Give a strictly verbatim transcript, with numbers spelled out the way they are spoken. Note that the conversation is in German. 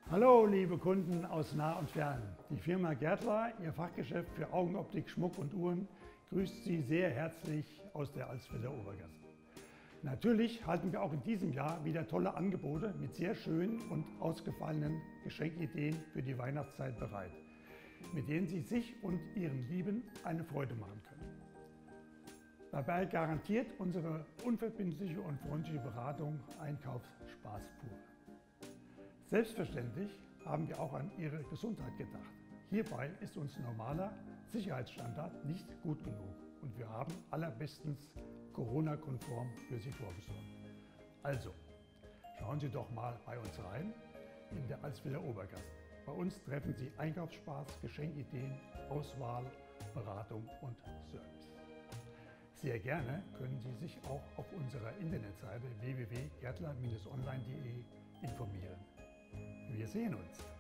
Hallo liebe Kunden aus nah und fern. Die Firma Gärtler, Ihr Fachgeschäft für Augenoptik, Schmuck und Uhren, grüßt Sie sehr herzlich aus der Alsfelder Obergasse. Natürlich halten wir auch in diesem Jahr wieder tolle Angebote mit sehr schönen und ausgefallenen Geschenkideen für die Weihnachtszeit bereit, mit denen Sie sich und Ihren Lieben eine Freude machen können. Dabei garantiert unsere unverbindliche und freundliche Beratung Einkaufsspaß pur. Selbstverständlich haben wir auch an Ihre Gesundheit gedacht. Hierbei ist uns normaler Sicherheitsstandard nicht gut genug und wir haben allerbestens Corona-konform für Sie vorgesorgt. Also, schauen Sie doch mal bei uns rein in der Alsfelder Obergasse. Bei uns treffen Sie Einkaufsspaß, Geschenkideen, Auswahl, Beratung und Service. Sehr gerne können Sie sich auch auf unserer Internetseite w w w punkt gärtler Bindestrich online punkt de informieren. Wir sehen uns!